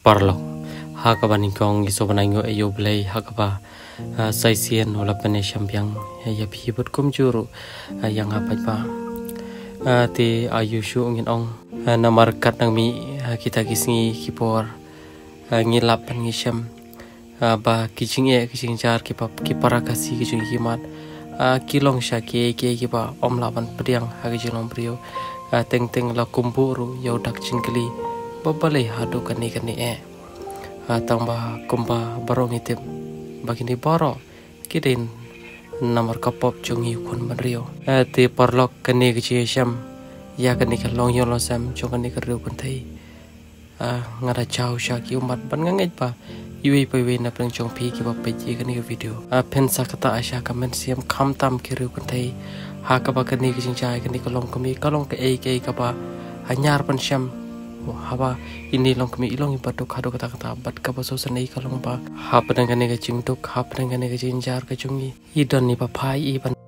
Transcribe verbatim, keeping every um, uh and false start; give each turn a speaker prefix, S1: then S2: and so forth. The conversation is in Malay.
S1: parlo hakaba ningkong isobanango ayo blay hakaba saisian wala pane champion ya phibut kumjuru yang apa pa ti ayushu ngin ong namar kat nang mi kita kisngi kipor ngilap pan ngisham ba kijing e kijing jar kipa kipara kasi kijing kimat kilong sha ke ke kipa omlaban priang hagi jilong brio teng teng la kumburu yodak jingkli babale hadu kani kani e tamba kumba barong itip bagini boro kidin namar kapop jungi kun manrio ti parlok kani kichi sham ya kani kalong yolo sam jongani kereu kuntai ngara chau sha ki umat ban ngangai pa yui pa we na prang chong phi ki ba pe ji kani video pen sakata asha comment siam kham tam kereu kuntai ha ka ba kani kijing chai kani kalong kami kalong ke ei ke ka ba hanyar pan sham haba ini long kami ilong ibatuk hadu kata kata bat ka ba so sanai kalong ba ha padang kani ka ching tuk ha padang kani ka jinjar ka chungi idon ni pa phai i ban